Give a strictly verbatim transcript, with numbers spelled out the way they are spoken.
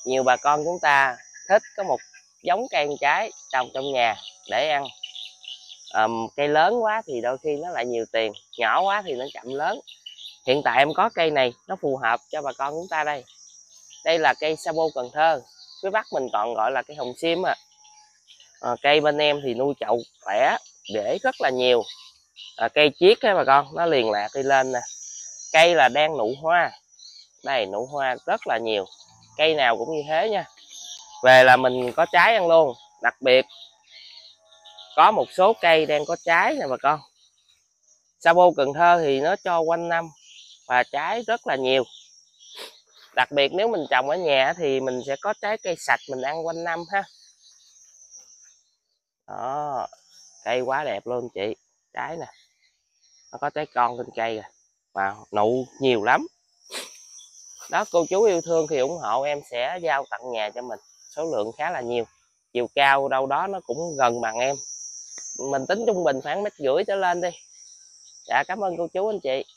nhiều bà con chúng ta thích có một giống cây trái trồng trong nhà để ăn. um, Cây lớn quá thì đôi khi nó lại nhiều tiền, nhỏ quá thì nó chậm lớn. Hiện tại em có cây này nó phù hợp cho bà con chúng ta đây. Đây là cây Sa bô Cần Thơ, phía Bắc mình còn gọi là cây hồng xiêm à. À, cây bên em thì nuôi chậu khỏe, để rất là nhiều. À, cây chiết á bà con, nó liền lạc đi lên nè. Cây là đang nụ hoa, đây nụ hoa rất là nhiều, cây nào cũng như thế nha. Về là mình có trái ăn luôn. Đặc biệt có một số cây đang có trái nè bà con. Sa bô Cần Thơ thì nó cho quanh năm và trái rất là nhiều. Đặc biệt nếu mình trồng ở nhà thì mình sẽ có trái cây sạch mình ăn quanh năm ha. Đó, cây quá đẹp luôn chị. Trái nè, nó có trái con trên cây rồi và nụ nhiều lắm. Đó, cô chú yêu thương thì ủng hộ em sẽ giao tặng nhà cho mình, số lượng khá là nhiều. Chiều cao đâu đó nó cũng gần bằng em, mình tính trung bình khoảng mét rưỡi trở lên đi. Dạ, cảm ơn cô chú anh chị.